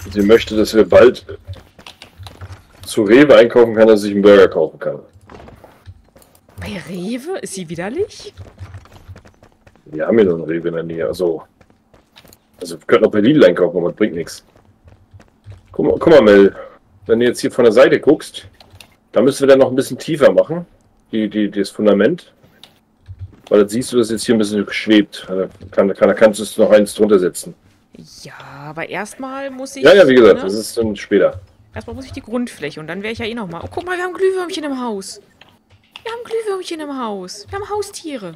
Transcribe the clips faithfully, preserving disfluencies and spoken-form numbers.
Sie möchte, dass wir bald zu Rewe einkaufen kann, dass ich einen Burger kaufen kann. Bei Rewe? Ist sie widerlich? Wir haben hier noch einen Rewe in der Nähe. Also, also wir könnten auch bei Lidl einkaufen, aber das bringt nichts. Guck mal, guck mal, Mel. Wenn du jetzt hier von der Seite guckst, da müssen wir dann noch ein bisschen tiefer machen. Die, die, das Fundament. Weil dann siehst du, dass jetzt hier ein bisschen schwebt. Da, kann, da kannst du es noch eins drunter setzen. Ja, aber erstmal muss ich... Ja, ja, wie gesagt, ne? das ist dann später. Erstmal muss ich die Grundfläche und dann wäre ich ja eh nochmal... Oh, guck mal, wir haben Glühwürmchen im Haus. Wir haben Glühwürmchen im Haus. Wir haben Haustiere.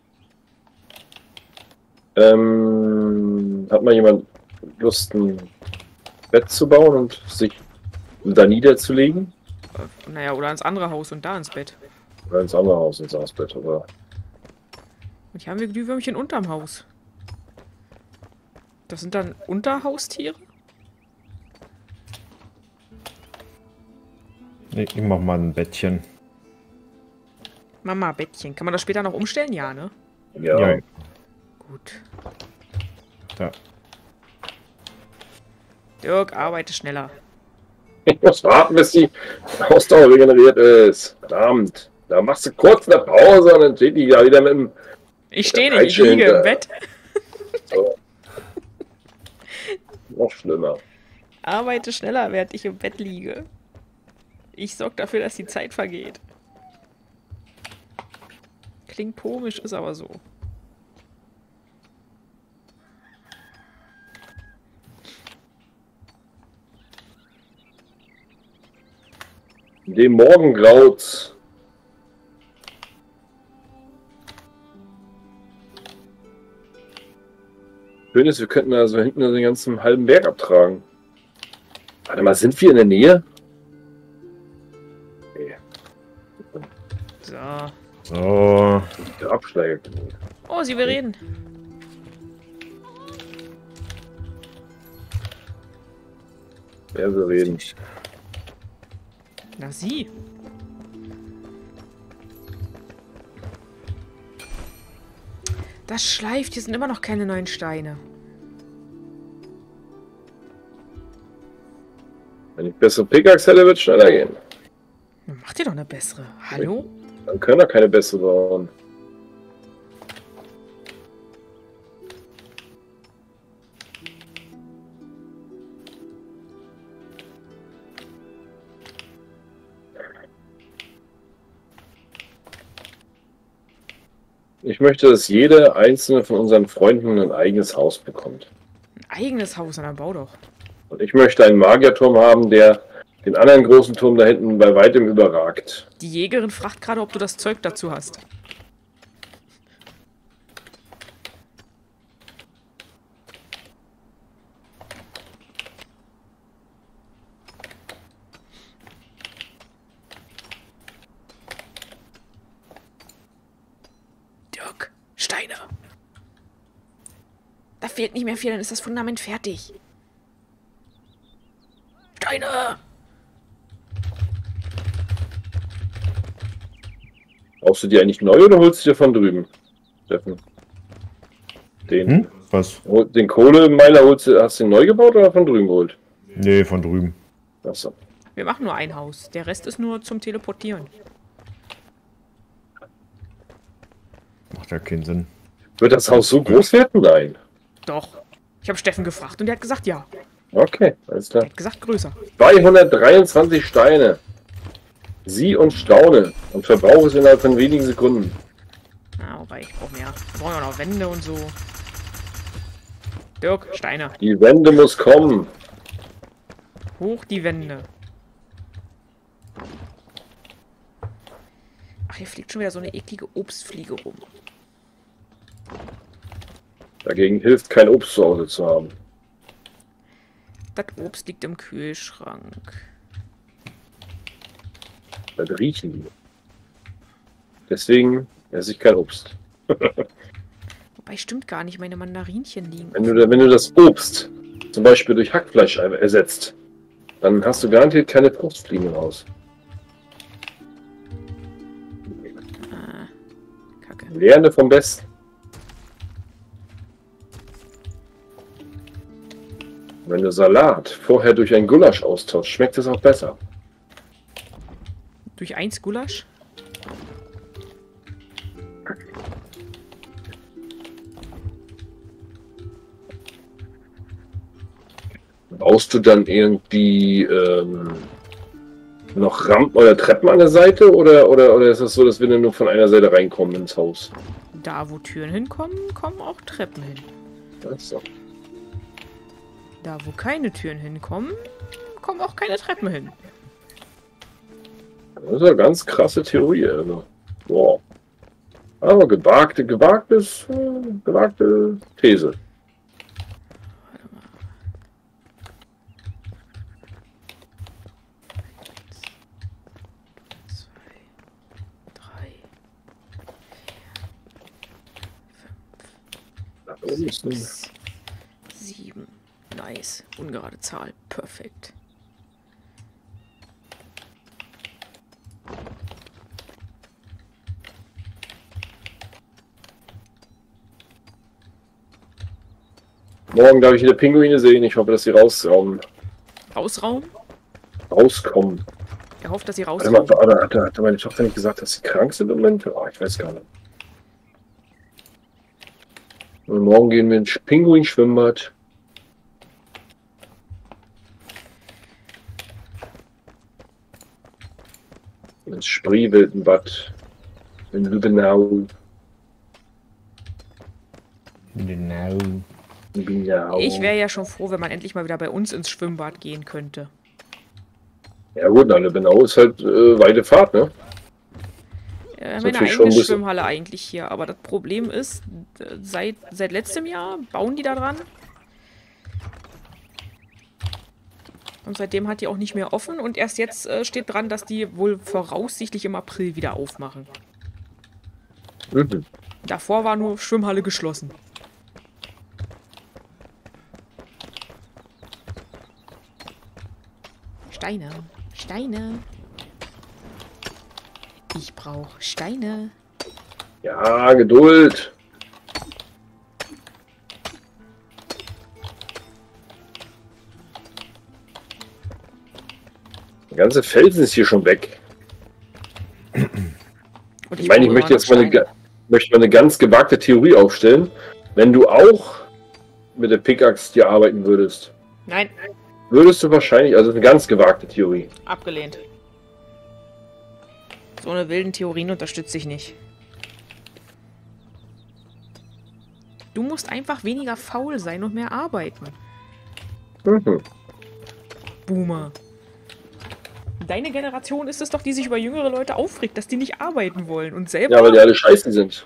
Ähm, hat mal jemand Lust, ein Bett zu bauen und sich da niederzulegen? Äh, naja, oder ins andere Haus und da ins Bett. Oder ins andere Haus, ins Hausbett, oder? Und hier haben wir Glühwürmchen unterm Haus. Das sind dann Unterhaustiere? Ich mach mal ein Bettchen. Mama, Bettchen. Kann man das später noch umstellen? Ja, ne? Ja. Ja. Gut. Da. Dirk, arbeite schneller. Ich muss warten, bis die Ausdauer regeneriert ist. Verdammt. Da machst du kurz eine Pause und dann steht die ja wieder mit dem... Ich stehe nicht, ich liege im Bett. So. Noch schlimmer. Arbeite schneller, während ich im Bett liege. Ich sorge dafür, dass die Zeit vergeht. Klingt komisch, ist aber so. Dem Morgengraut. Schön ist, wir könnten also hinten den ganzen halben Berg abtragen. Warte mal, sind wir in der Nähe? Okay. So. So. Der Abschläge. Oh, sie will reden. Wer will reden? Na, sie. Das schleift. Hier sind immer noch keine neuen Steine. Wenn ich bessere Pickaxe hätte, wird es schneller gehen. Mach dir doch eine bessere. Hallo? Dann können wir keine bessere bauen. Ich möchte, dass jede einzelne von unseren Freunden ein eigenes Haus bekommt. Ein eigenes Haus, dann bau doch. Und ich möchte einen Magierturm haben, der den anderen großen Turm da hinten bei weitem überragt. Die Jägerin fragt gerade, ob du das Zeug dazu hast. Dirk, Steine. Da fehlt nicht mehr viel, dann ist das Fundament fertig. Steine! Brauchst du die eigentlich neu oder holst du dir von drüben? Steffen. Den, Hm? Was? den Kohlemeiler holst du, hast du den neu gebaut oder von drüben geholt? Nee, von drüben. Achso. Wir machen nur ein Haus. Der Rest ist nur zum Teleportieren. Macht ja keinen Sinn. Wird das Haus so groß werden? Nein. Doch. Ich habe Steffen gefragt und der hat gesagt ja. Okay, alles klar. Er hat gesagt größer. zweihundertdreiundzwanzig Steine. Sieh und staune. Und verbrauche es innerhalb von wenigen Sekunden. Ja, wobei ich brauche mehr. Wir brauchen ja noch Wände und so. Dirk, Steine. Die Wende muss kommen. Hoch die Wände. Ach, hier fliegt schon wieder so eine eklige Obstfliege rum. Dagegen hilft kein Obst zu Hause zu haben. Das Obst liegt im Kühlschrank. Das riechen die. Deswegen esse ich kein Obst. Wobei, stimmt gar nicht, meine Mandarinchen liegen. Wenn du, wenn du das Obst zum Beispiel durch Hackfleisch ersetzt, dann hast du garantiert keine Fruchtfliegen raus. Ah, Kacke. Lerne vom Besten. Wenn du Salat vorher durch ein Gulasch austauschst, schmeckt es auch besser. Durch eins Gulasch? Baust du dann irgendwie ähm, noch Rampen oder Treppen an der Seite oder, oder, oder ist das so, dass wir nur von einer Seite reinkommen ins Haus? Da, wo Türen hinkommen, kommen auch Treppen hin. Also. Da, wo keine Türen hinkommen, kommen auch keine Treppen hin. Das ist eine ganz krasse Theorie. Also. Wow. Aber gewagte, gewagtes, äh, gewagte These. Sechs, sieben. Nice. Ungerade Zahl. Perfekt. Morgen darf ich wieder Pinguine sehen. Ich hoffe, dass sie rauskommen. Rausraum? Rauskommen. Er hofft, dass sie Warte mal, rauskommen. hat, hat, hat meine Tochter nicht gesagt, dass sie krank sind im Moment? Oh, ich weiß gar nicht. Und morgen gehen wir ins Pinguin-Schwimmbad. Ins Spreewildenbad. In Lübbenau. Genau. Lübbenau. Ich wäre ja schon froh, wenn man endlich mal wieder bei uns ins Schwimmbad gehen könnte. Ja gut, na, Lübbenau ist halt äh, weite Fahrt, ne? Ja, wir haben So eine viel schon eigene bisschen- Schwimmhalle eigentlich hier, aber das Problem ist, äh, seit, seit letztem Jahr bauen die da dran. Und seitdem hat die auch nicht mehr offen und erst jetzt äh, steht dran, dass die wohl voraussichtlich im April wieder aufmachen. Mhm. Davor war nur Schwimmhalle geschlossen. Steine, Steine. Ich brauche Steine. Ja, Geduld. Der ganze Felsen ist hier schon weg. Und Ich meine, ich brauche möchte immer jetzt noch mal eine, Steine. ga- möchte mal eine ganz gewagte Theorie aufstellen. Wenn du auch mit der Pickaxe hier arbeiten würdest, Nein, würdest du wahrscheinlich, also eine ganz gewagte Theorie. abgelehnt. So eine wilden Theorien unterstütze ich nicht. Du musst einfach weniger faul sein und mehr arbeiten. Mhm. Boomer. Deine Generation ist es doch, die sich über jüngere Leute aufregt, dass die nicht arbeiten wollen und selber... Ja, weil die alle scheiße sind.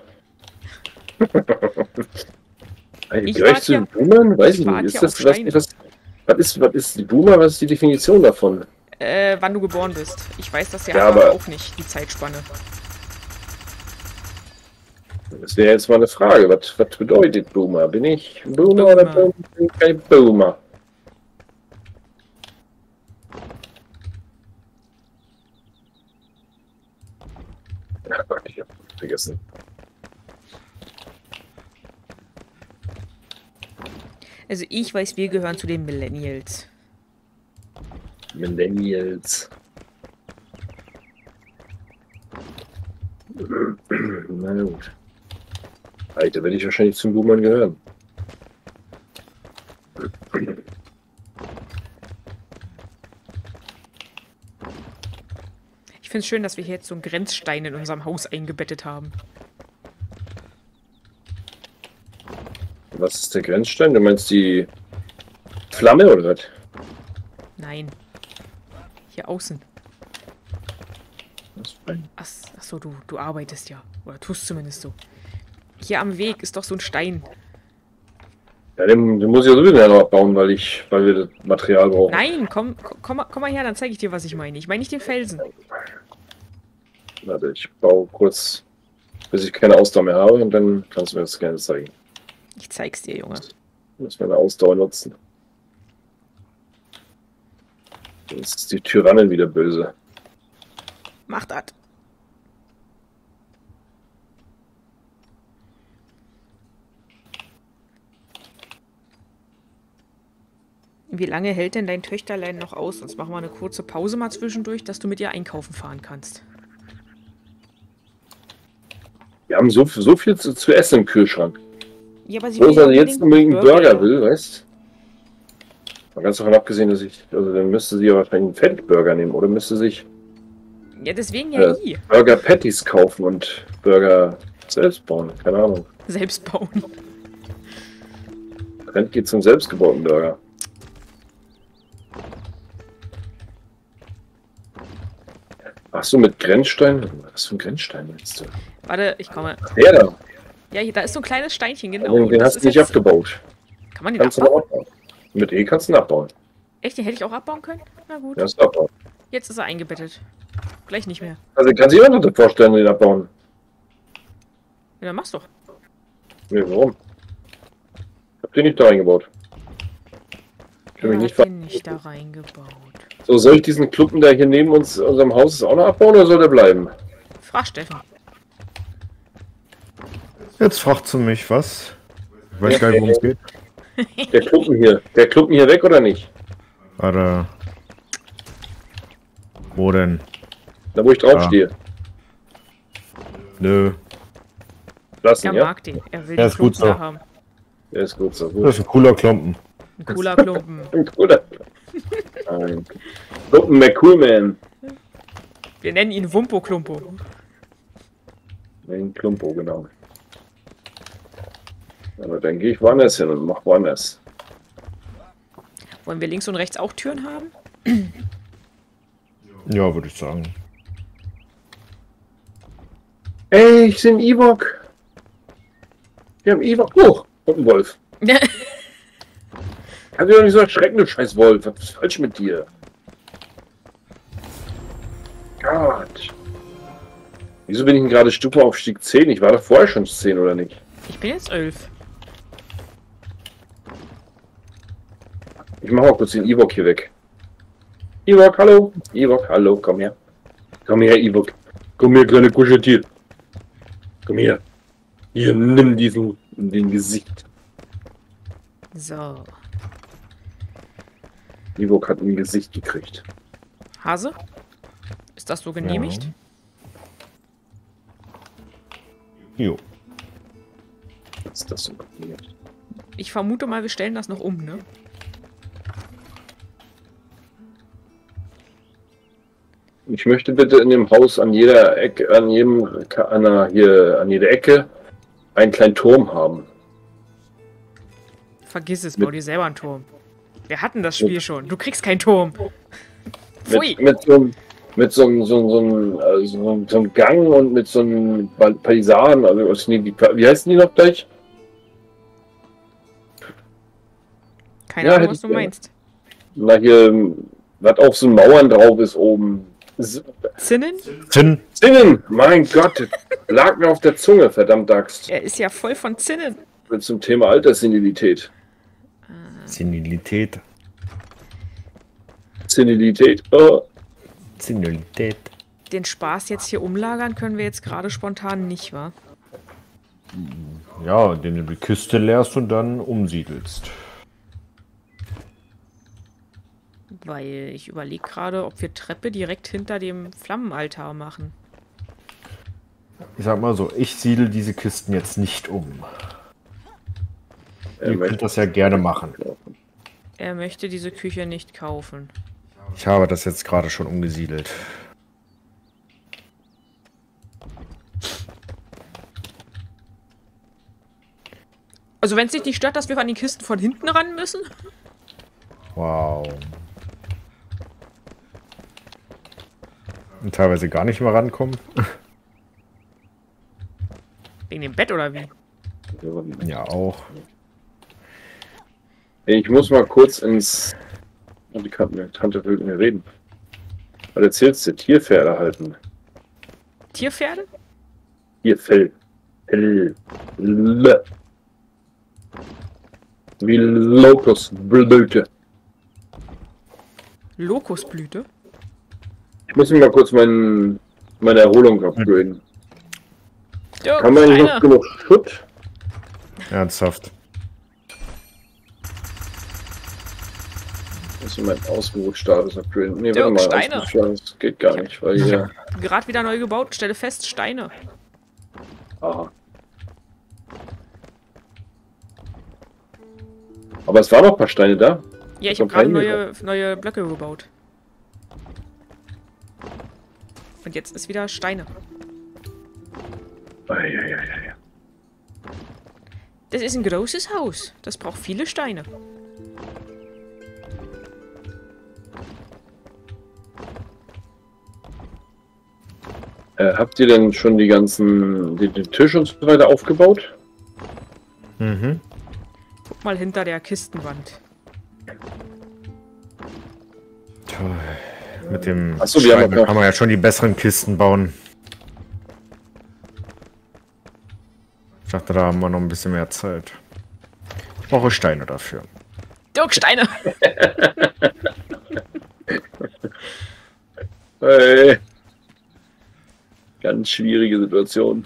Ich Gehöre ich warte zu den ja- Boomern? Weiß ich ich warte nicht. ja Ist das, auf was, Steine. was, was, ist, was ist die Boomer? Was ist die Definition davon? Äh, wann du geboren bist. Ich weiß das ja, Ja, aber aber- auch nicht, die Zeitspanne. Das wäre jetzt mal eine Frage. Was, was bedeutet Boomer? Bin ich ein Boomer, oder Boomer. bin ich kein Boomer? Ja Gott, ich hab vergessen. Also ich weiß, wir gehören zu den Millennials. Millennials. Na gut. Alter, werde ich wahrscheinlich zum Boomern gehören. Ich finde es schön, dass wir hier jetzt so einen Grenzstein in unserem Haus eingebettet haben. Was ist der Grenzstein? Du meinst die Flamme oder was? Nein. Hier außen. Was für ein- Ach, ach so, du, du arbeitest ja. Oder tust zumindest so. Hier am Weg ist doch so ein Stein. Ja, den, den muss ich ja sowieso noch abbauen, weil ich, weil wir das Material brauchen. Nein, komm, komm, komm, mal- komm mal her, dann zeige ich dir, was ich meine. Ich meine nicht den Felsen. Warte, ich baue kurz, bis ich keine Ausdauer mehr habe und dann kannst du mir das gerne zeigen. Ich zeig's dir, Junge. Muss meine Ausdauer nutzen. Jetzt ist die Tyrannin wieder böse. Mach das. Wie lange hält denn dein Töchterlein noch aus? Sonst machen wir eine kurze Pause mal zwischendurch, dass du mit ihr einkaufen fahren kannst. Wir haben so, so viel zu, zu essen im Kühlschrank. Ja, aber sie Wo will sie ja jetzt unbedingt einen Burger. Burger will, weißt du? Mal ganz davon abgesehen, dass ich, also dann müsste sie ja wahrscheinlich einen Fertigburger nehmen oder müsste sich Ja, deswegen ja äh, i. Burger Patties kaufen und Burger selbst bauen. Keine Ahnung. Selbst bauen. Trend geht zum selbstgebauten Burger. Ach so, mit Grenzstein? Was für ein Grenzstein jetzt? Du? Warte, ich komme. Der da. Ja, hier, da ist so ein kleines Steinchen, genau. Den, den Das hast ist du nicht jetzt- abgebaut. Kann man den Kannst du abbauen? abbauen. Mit E kannst du ihn abbauen. Echt, den hätte ich auch abbauen können? Na gut. Ja, ist abbauen. Jetzt ist er eingebettet. Gleich nicht mehr. Also kann sich jemand das vorstellen, den abbauen? Ja, dann mach's doch. Nee, warum? Ich hab den nicht da reingebaut. Ich will Er mich nicht hat ver den nicht da reingebaut. So, soll ich diesen Klumpen, der hier neben uns, unserem Haus ist, auch noch abbauen oder soll der bleiben? Frag Steffen. Jetzt fragst du mich, was? Ich weiß gar nicht, worum es geht. Der Klumpen hier. Der Klumpen hier weg oder nicht? Warte. Wo denn? Da, wo ich drauf Ah. stehe. Nö. Lassen, Er ja? mag den. Er will Ja, den ist gut Klumpen so. da haben. Der ist gut so. Das Gut. ist ein cooler Klumpen. Ein cooler Klumpen. Ein cooler. Ein Klumpen McCoolman. Wir nennen ihn Wumpo Klumpo. Ein Klumpo, genau. Aber dann gehe ich woanders hin und mach woanders. Wollen wir links und rechts auch Türen haben? Ja, würde ich sagen. Ey, ich sehe einen Ewok. Wir haben Ewok. Oh, und ein Wolf. Kannst du doch nicht so erschrecken, du scheiß Wolf. Was ist falsch mit dir? Gott. Wieso bin ich denn gerade Stufe auf Stieg zehn? Ich war doch vorher schon zehn, oder nicht? Ich bin jetzt elf. Ich mach mal kurz den Ewok hier weg. Ewok, hallo. Ewok, hallo, komm her. Komm her, Ewok. Komm her, kleine Kuscheltier. Komm her. Hier, nimm diesen in den Gesicht. So. Ewok hat ein Gesicht gekriegt. Hase? Ist das so genehmigt? Jo. Was ist das so? Ich vermute mal, wir stellen das noch um, ne? Ich möchte bitte in dem Haus an jeder Ecke, an jedem, an, der, hier, an jeder Ecke einen kleinen Turm haben. Vergiss es, bau dir selber einen Turm. Wir hatten das Spiel schon. Du kriegst keinen Turm. Pfui. Mit, mit so einem mit so einem so, so, einem, äh, so, einem- so einem Gang und mit so einem Pal- Palisaden, also was- nee, die, wie heißen die noch gleich? Keine Ja, Ahnung, hätte was ich du gerne. meinst. Na hier, was auf so Mauern drauf ist oben. S- Zinnen? Zinn. Zinnen! Mein Gott! Lag mir auf der Zunge, verdammt Axt. Er ist ja voll von Zinnen. Zum Thema Alterssenilität. Senilität. Senilität. Oh. Senilität. Den Spaß jetzt hier umlagern können wir jetzt gerade spontan nicht, wa? Ja, indem du die Küste leerst und dann umsiedelst. Weil ich überlege gerade, ob wir Treppe direkt hinter dem Flammenaltar machen. Ich sag mal so, ich siedel diese Kisten jetzt nicht um. Er Ihr möchte könnt das ja gerne machen. Er möchte diese Küche nicht kaufen. Ich habe das jetzt gerade schon umgesiedelt. Also wenn es dich nicht stört, dass wir an die Kisten von hinten ran müssen? Wow. Und teilweise gar nicht mehr rankommen. Wegen dem Bett oder wie? Ja, auch. Ich muss mal kurz ins... Oh, die Tante, Tante will mit mir reden. Was erzählst du? Tierpferde halten. Tierpferde? Tierfell. L. L. Wie Lokusblüte. Lokusblüte? Ich muss mir mal kurz mein, meine Erholung upgraden. Ja, Kann man Kleiner. noch genug Schutt? Ernsthaft. Muss ich meinen Ausgebot-Status upgraden? Nee, Dirk, warte mal. Steine. Ausgebot-Status geht gar nicht, weil hier. Gerade wieder neu gebaut, stelle fest, Steine. Ah. Aber es waren noch ein paar Steine da. Ja, ich Kommt habe gerade rein, neue, neue Blöcke gebaut. Und jetzt ist wieder Steine. Eieieiei. Das ist ein großes Haus. Das braucht viele Steine. Äh, habt ihr denn schon die ganzen, den, den Tisch und so weiter aufgebaut? Mhm. Guck mal hinter der Kistenwand. Toll. Mit dem Ach so, wir haben Schrein noch- kann man ja schon die besseren Kisten bauen. Ich dachte, da haben wir noch ein bisschen mehr Zeit. Ich brauche Steine dafür. Dirk, Steine! Hey. Ganz schwierige Situation.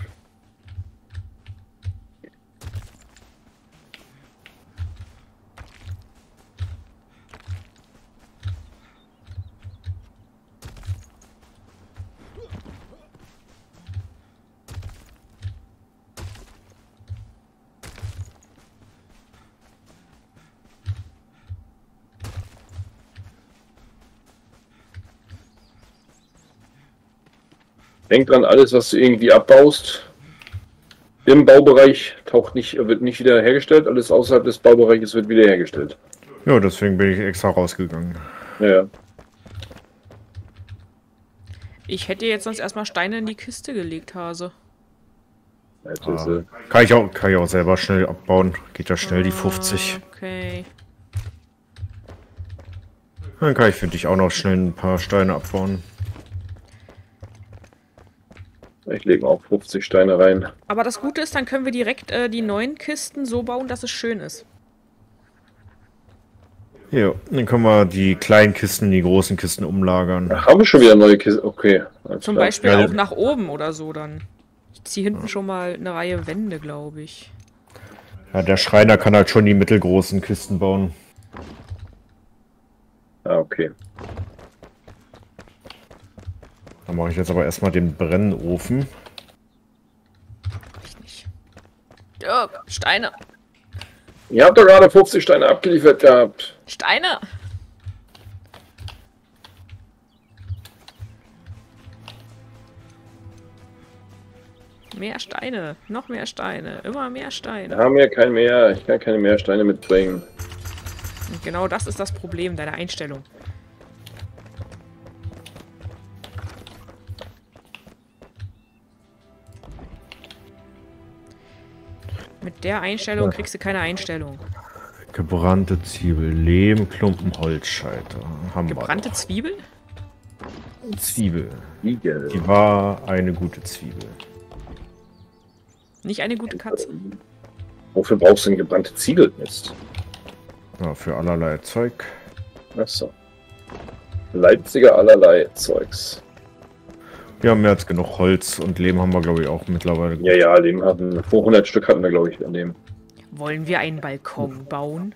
Denk dran, alles, was du irgendwie abbaust, im Baubereich taucht nicht, wird nicht wieder hergestellt. Alles außerhalb des Baubereiches wird wieder hergestellt. Ja, deswegen bin ich extra rausgegangen. Ja, ja. Ich hätte jetzt sonst erstmal Steine in die Kiste gelegt, Hase. Jetzt ist, Ah, äh, kann, ich auch, kann ich auch selber schnell abbauen. Geht ja schnell, die fünfzig. Okay. Dann kann ich für dich auch noch schnell ein paar Steine abbauen. ich lege auch fünfzig Steine rein. Aber das Gute ist, dann können wir direkt äh, die neuen Kisten so bauen, dass es schön ist. Ja, dann können wir die kleinen Kisten in die großen Kisten umlagern. Ach, haben wir schon wieder neue Kisten? Okay. alles Zum klar. Beispiel Ja, auch nach oben oder so dann. Ich ziehe hinten schon mal eine Reihe Wände, glaube ich. Ja, der Schreiner kann halt schon die mittelgroßen Kisten bauen. Ah, okay. Dann mache ich jetzt aber erstmal den Brennofen. Ich nicht. Dirk, Steine! Ihr habt doch gerade fünfzig Steine abgeliefert gehabt. Steine! Mehr Steine, noch mehr Steine, immer mehr Wir Steine. haben ja kein mehr. Ich kann keine mehr Steine mitbringen. Und genau das ist das Problem deiner Einstellung. Mit der Einstellung kriegst du keine Einstellung. Gebrannte Zwiebel, Lehm, Klumpen, Holzscheiter. Haben Gebrannte Zwiebel? wir doch. Zwiebel. Igel. Die war eine gute Zwiebel. Nicht eine gute Katze. Wofür brauchst du denn gebrannte Ziegelmist? Ja, für allerlei Zeug. Achso. Leipziger allerlei Zeugs. Wir haben mehr als genug Holz und Lehm haben wir, glaube ich, auch mittlerweile. Ja, ja, dem hatten vor hundert Stück hatten wir, glaube ich, an dem. Wollen wir einen Balkon bauen?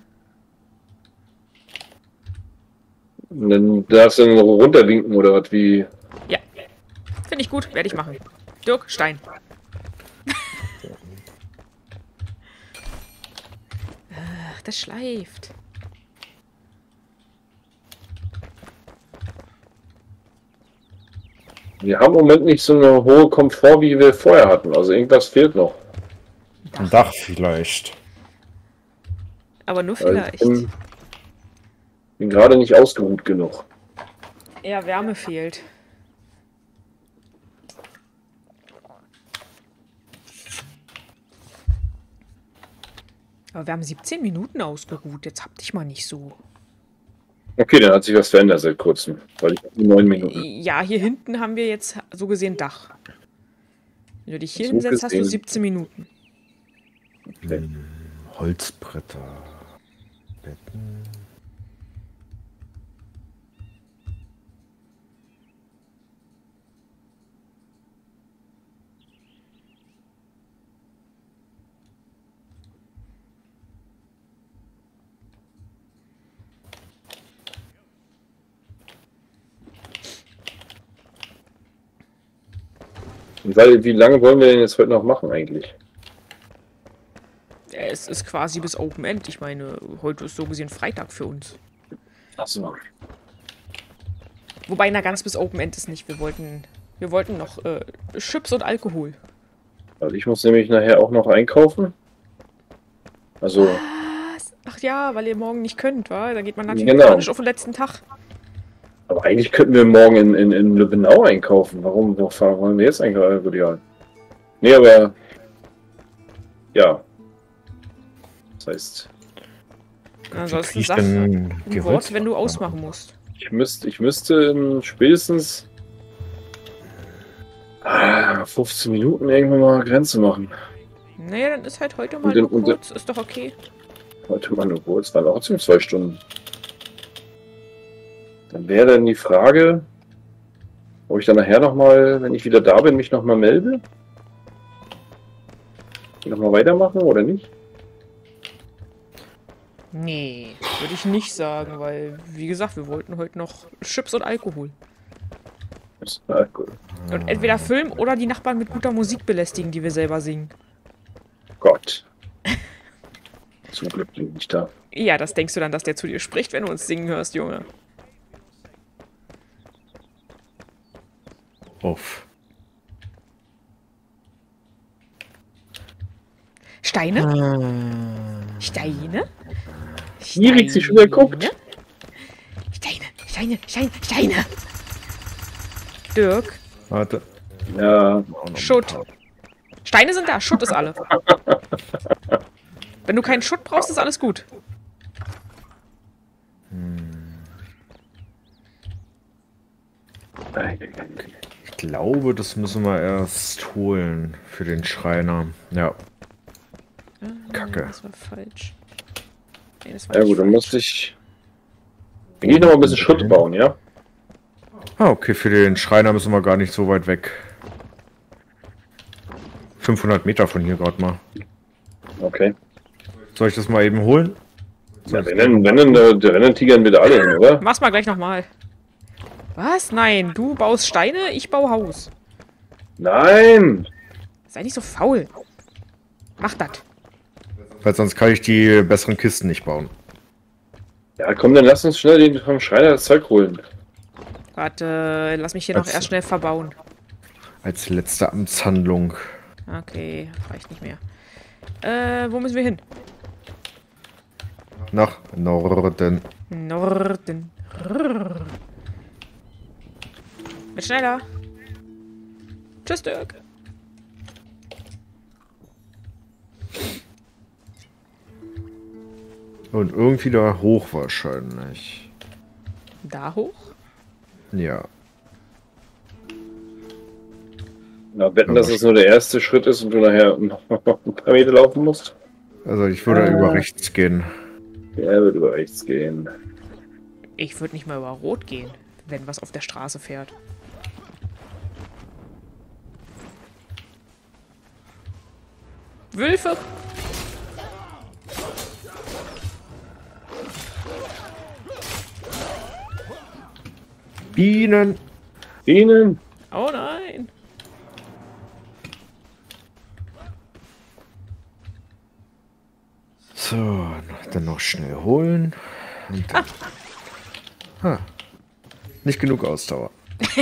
Und dann darfst du dann noch runterwinken oder was wie. Ja. Finde ich gut, werde ich machen. Dirk, Stein. Ach, das schleift. Wir haben im Moment nicht so eine hohe Komfort, wie wir vorher hatten. Also irgendwas fehlt noch. Ein Dach vielleicht. Aber nur Also ich vielleicht. bin, bin gerade nicht ausgeruht genug. Ja, Wärme fehlt. Aber wir haben siebzehn Minuten ausgeruht. Jetzt hab dich mal nicht so. Okay, dann hat sich was verändert seit kurzem. Weil ich neun Minuten. Ja, hier hinten haben wir jetzt so gesehen Dach. Wenn du dich hier So hinsetzt, hast du gesehen. siebzehn Minuten. Okay. Holzbretter. Betten. Weil, wie lange wollen wir denn jetzt heute noch machen eigentlich? Es ist quasi bis Open End. Ich meine, heute ist so gesehen Freitag für uns. Achso. Wobei, na ganz bis Open End ist nicht. Wir wollten, wir wollten noch äh, Chips und Alkohol. Also ich muss nämlich nachher auch noch einkaufen. Also, Was? Ach ja, weil ihr morgen nicht könnt, wa? Da geht man natürlich Genau. panisch auf den letzten Tag. aber eigentlich könnten wir morgen in, in, in Lübbenau einkaufen. Warum wo fahren- wollen wir jetzt einkaufen? Gut, ja. Nee, aber... Ja. Das heißt, Ansonsten krieg ich sag denn ein die Wort, Holz- wenn du ausmachen musst. ich müsste, ich müsste in spätestens ah, fünfzehn Minuten irgendwann mal Grenze machen. Naja, dann ist halt heute mal Und den- nur und den- kurz. Ist doch okay. Heute mal nur kurz, waren auch ziemlich zwei Stunden. Dann wäre dann die Frage, ob ich dann nachher nochmal, wenn ich wieder da bin, mich nochmal melde. Nochmal weitermachen oder nicht? Nee, würde ich nicht sagen, weil, wie gesagt, wir wollten heute noch Chips und Alkohol. Ist- ah, gut. Und entweder Film oder die Nachbarn mit guter Musik belästigen, die wir selber singen. Gott. Zum Glück bin ich nicht da. Ja, das denkst du dann, dass der zu dir spricht, wenn du uns singen hörst, Junge. Uff. Steine? Ah. Steine? Hier regt sich schon wieder geguckt. Steine, Steine, Steine, Steine. Dirk, Warte. Ja, Schutt. Steine sind da, Schutt ist alle. Wenn du keinen Schutt brauchst, ist alles gut. Ich glaube, das müssen wir erst holen für den Schreiner. Ja. Kacke. Das war falsch. Nee, das war ja nicht gut, dann falsch. musste ich... Dann geh ich noch mal ein bisschen Schutt bauen, ja? Ah, okay, für den Schreiner müssen wir gar nicht so weit weg. fünfhundert Meter von hier gerade mal. Okay. Soll ich das mal eben holen? Ja, wenn dann, wenn dann, da, da rennen tigern wieder alle hin, oder? Mach's mal gleich nochmal. Was? Nein, du baust Steine, ich baue Haus. Nein! Sei nicht so faul. Mach das. Weil sonst kann ich die besseren Kisten nicht bauen. Ja, komm, dann lass uns schnell den vom Schreiner das Zeug holen. Warte, lass mich hier noch Also- erst schnell verbauen. Als letzte Amtshandlung. Okay, reicht nicht mehr. Äh, wo müssen wir hin? Nach Norden. Norden. Rrrr. Wird schneller. Tschüss, Dirk. Und irgendwie da hoch wahrscheinlich. Da hoch? Ja. Na, wetten, dass es nur der erste Schritt ist und du nachher noch ein paar Meter laufen musst? Also ich würde Äh. über rechts gehen. Ja, wird über rechts gehen. Ich würde nicht mal über Rot gehen, wenn was auf der Straße fährt. Wölfe! Bienen. Bienen! Oh nein! So, dann noch schnell holen. Und dann. Ah. Nicht genug Ausdauer.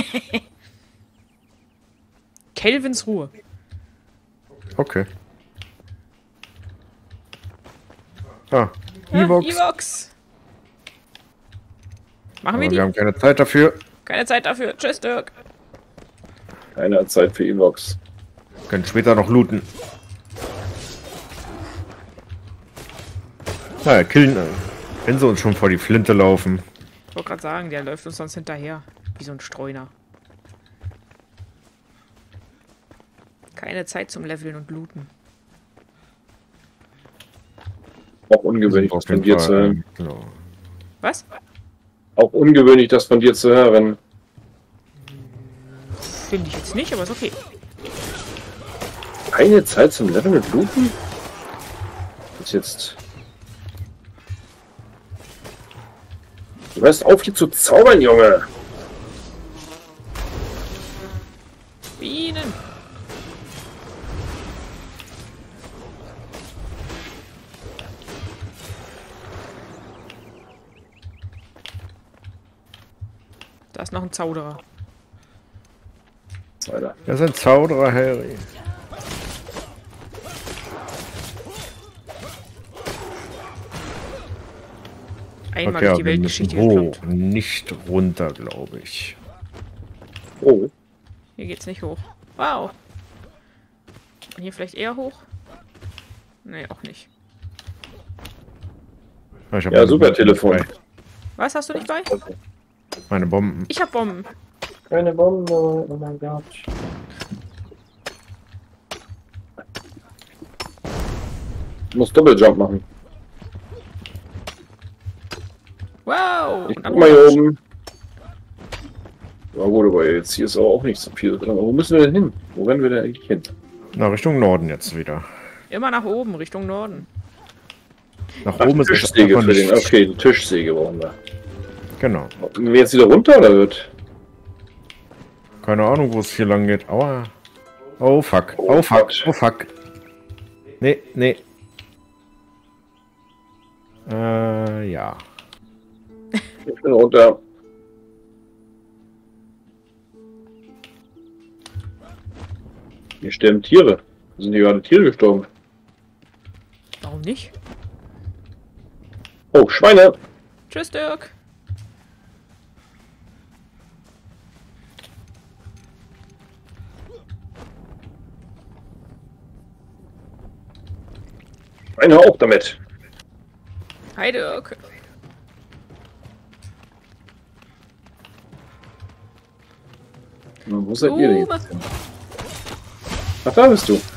Kelvins Ruhe. Okay. Ah, Ah, Evox. Evox. Machen Aber wir die? wir haben keine Zeit dafür. Keine Zeit dafür. Tschüss, Dirk. Keine Zeit für Evox. Können später noch looten. Naja, killen. äh, Wenn sie uns schon vor die Flinte laufen. Ich wollte gerade sagen, der läuft uns sonst hinterher. Wie so ein Streuner. Keine Zeit zum Leveln und Looten. Auch ungewöhnlich, das Auf von jeden dir Fall, zu hören. Genau. Was? Auch ungewöhnlich, das von dir zu hören. Finde ich jetzt nicht, aber ist okay. Keine Zeit zum Leveln und Looten? Das ist jetzt... Du hörst auf, hier zu zaubern, Junge! Bienen! Da ist noch ein Zauderer. Alter. Das ist ein Zauderer, Harry. Einmal Okay, durch die wir Weltgeschichte müssen gekloppt. hoch, nicht runter, glaube ich. Oh. Hier geht's nicht hoch. Wow. Und hier vielleicht eher hoch? Nee, auch nicht. Ich hab Ja, meine super Bomben Telefon. dabei. Was hast du nicht bei? Meine Bomben. Ich hab Bomben. Keine Bombe, oh mein Gott. Ich muss Doppeljump machen. Wow. Ich Und guck dann mal hier hoch. oben. Na gut, aber jetzt hier ist aber auch nicht so viel drin. Aber wo müssen wir denn hin? Wo rennen wir denn eigentlich hin? Na, Richtung Norden jetzt wieder. Immer nach oben, Richtung Norden. Nach Ach, oben ist es Tischsäge einfach für den. nicht. Okay, die Tischsäge brauchen wir. Genau. Gehen wir jetzt wieder runter oder wird? Keine Ahnung, wo es hier lang geht. Aua. Oh fuck. Oh, Oh fuck. Gott. Oh fuck. Nee, nee. Äh, ja. Ich bin runter. Hier sterben Tiere. Sind hier gerade Tiere gestorben? Warum nicht? Oh, Schweine! Tschüss, Dirk. Schweine auch damit. Hi, Dirk. Na, wo seid ihr denn? Boomer. Ach, da bist du.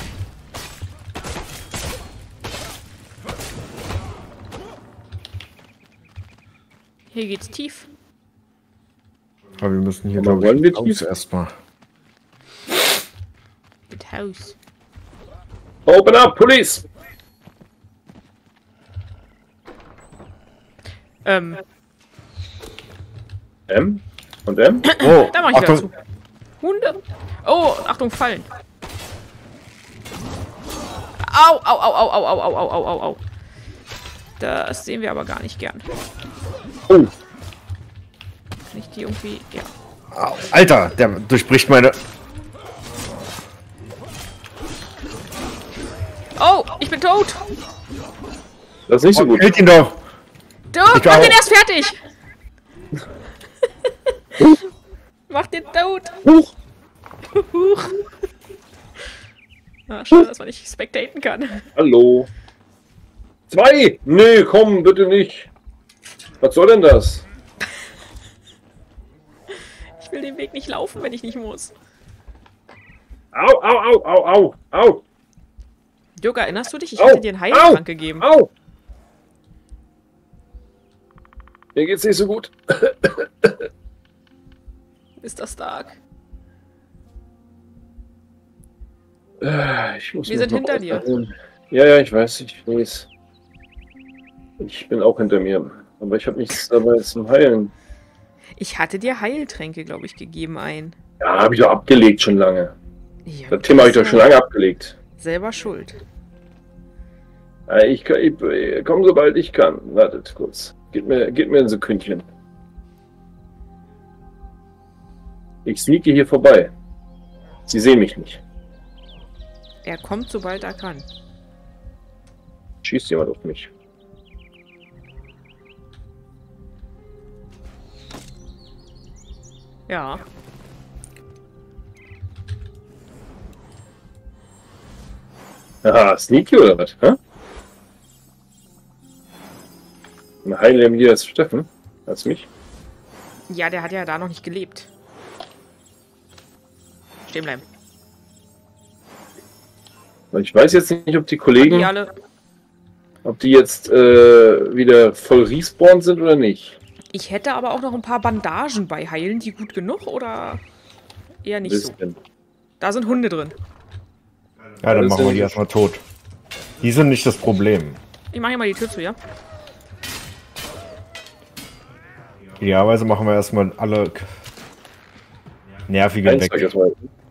Hier geht's tief. Aber wir müssen hier, Aber glaube wollen wir ich, tief? raus erstmal. Das Haus. Open up, Police! Ähm, M? Und M? Oh, da mach ich wieder Achtung. zu. Hunde. Oh, Achtung, fallen. Au, au, au, au, au, au, au, au, au, au, au. Das sehen wir aber gar nicht gern. Oh, Kann ich die irgendwie... Ja. Au, Alter, der durchbricht meine... Oh, ich bin tot. das ist nicht so gut. Hält ihn doch! Dirk, Ich mach auch. den erst fertig. Mach den tot. Huch! Huch. Ah, schade, dass man nicht spectaten kann. Hallo. Zwei! Nee, komm, bitte nicht. Was soll denn das? Ich will den Weg nicht laufen, wenn ich nicht muss. Au, au, au, au, au, au, Dirk, erinnerst du dich? Ich Au, hatte dir einen Heiltrank gegeben. au! Mir geht's nicht so gut. Ist das stark? Äh, Ich muss Wir mich sind noch hinter dir. ausruhen. Ja, ja, ich weiß, ich weiß. Ich bin auch hinter mir. Aber ich habe nichts dabei zum Heilen. Ich hatte dir Heiltränke, glaube ich, gegeben ein. Ja, habe ich doch abgelegt schon lange. Ja, Das Thema habe ich doch schon lange abgelegt. Selber schuld. Ja, ich, kann- ich, ich komm sobald ich kann. Wartet kurz. Gib mir, gib mir ein Sekündchen. Ich sneake hier vorbei. Sie sehen mich nicht. Er kommt, sobald er kann. Schießt jemand auf mich. Ja. Aha, sneaky oder was? Hä? Ein Heiler hier als Steffen. Als mich. Ja, der hat ja da noch nicht gelebt. Stehen bleiben. Weil ich weiß jetzt nicht, ob die Kollegen, Die alle. ob die jetzt äh, wieder voll respawn sind oder nicht. Ich hätte aber auch noch ein paar Bandagen bei. Heilen die gut genug oder eher nicht so? Bisschen. Da sind Hunde drin. Ja, dann Das machen wir sind- die erstmal tot. Die sind nicht das Problem. Ich mache hier mal die Tür zu, ja? Idealerweise machen wir erstmal alle k- nervigen Eins weg. sag ich jetzt mal.